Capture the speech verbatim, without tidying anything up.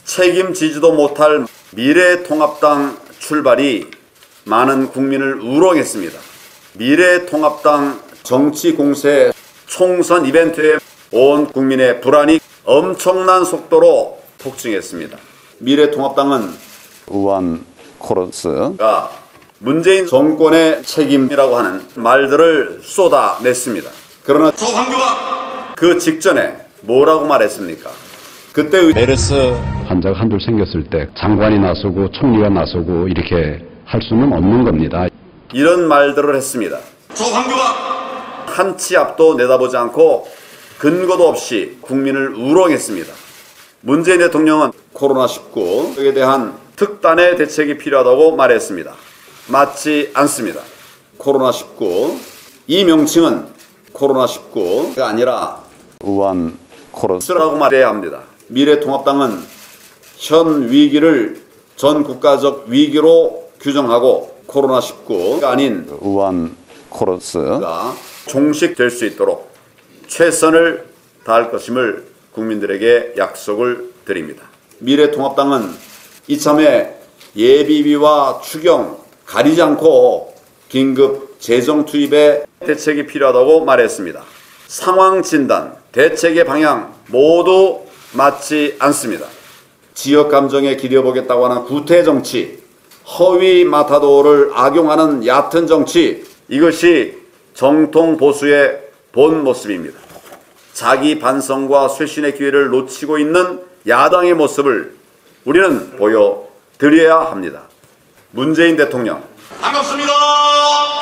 책임지지도 못할 미래통합당 출발이 많은 국민을 우롱했습니다. 미래통합당 정치 공세 총선 이벤트에 온 국민의 불안이 엄청난 속도로 폭증했습니다. 미래통합당은 우한 코러스가 문재인 정권의 책임이라고 하는 말들을 쏟아냈습니다. 그러나 조광규가 그 직전에 뭐라고 말했습니까? 그때 메르스 환자가 한둘 생겼을 때 장관이 나서고 총리가 나서고 이렇게 할 수는 없는 겁니다. 이런 말들을 했습니다. 조광규가 한 치 앞도 내다보지 않고 근거도 없이 국민을 우롱했습니다. 문재인 대통령은 코로나 십구에 대한 특단의 대책이 필요하다고 말했습니다. 맞지 않습니다. 코로나 십구, 이 명칭은 코로나 십구가 아니라 우한 코러스라고 말해야 합니다. 미래통합당은 현 위기를 전 국가적 위기로 규정하고 코로나 십구가 아닌 우한 코러스가 종식될 수 있도록 최선을 다할 것임을 국민들에게 약속을 드립니다. 미래통합당은 이참에 예비비와 추경 가리지 않고 긴급 재정 투입에 대책이 필요하다고 말했습니다. 상황 진단, 대책의 방향 모두 맞지 않습니다. 지역 감정에 기대어보겠다고 하는 구태 정치, 허위 마타도를 악용하는 얕은 정치, 이것이 정통 보수의 본 모습입니다. 자기 반성과 쇄신의 기회를 놓치고 있는 야당의 모습을 우리는 보여드려야 합니다. 문재인 대통령 반갑습니다.